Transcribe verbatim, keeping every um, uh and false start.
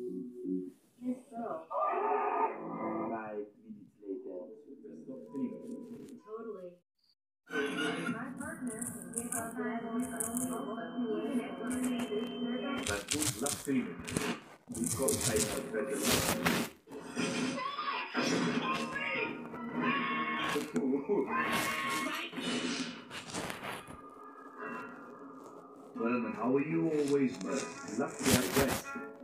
Yes, so. Five minutes later. Stop filming. Totally. My partner gave up that even if we made it. But who's last filming? We've got to take out better. Well, then, how are you always, but lucky I guess.